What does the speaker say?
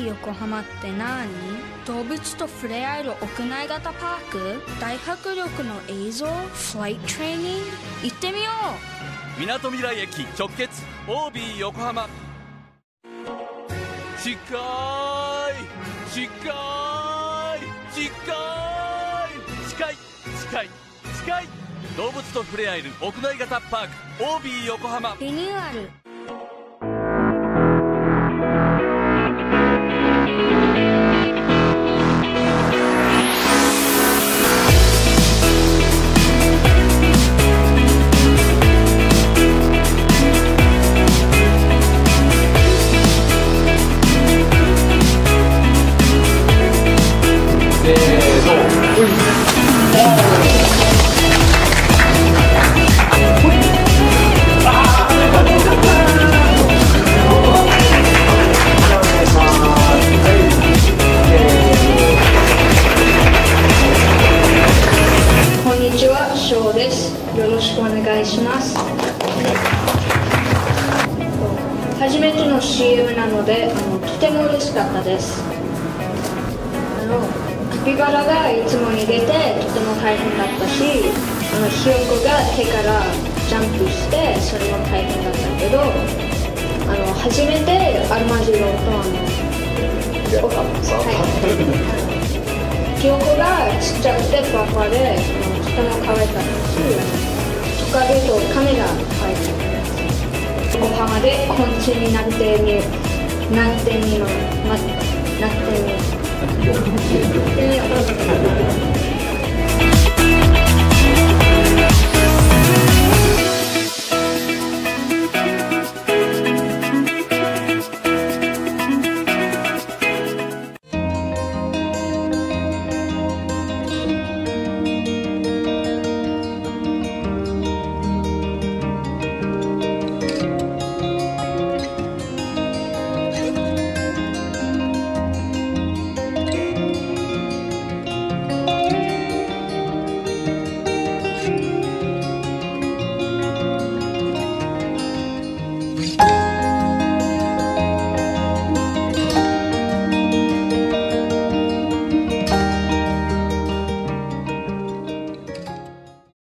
OB 横浜って何？動物と触れ合える屋内型パーク？大迫力の映像？フライトトレーニング？行ってみよう。 みなとみらい駅直結 OB 横浜。近い近い近い近い近い近い、動物と触れ合える屋内型パーク OB 横浜。 リニューアル。翔です。よろしくお願いします。初めての CM なのでとても嬉しかったです。カピバラがいつも逃げてとても大変だったし、ひよこが手からジャンプしてそれも大変だったけど、初めてアルマジロとひよこがちっちゃくてふわふわでとても可愛かったし、トカゲとカメが可愛かったです。横浜で昆虫になってみよう。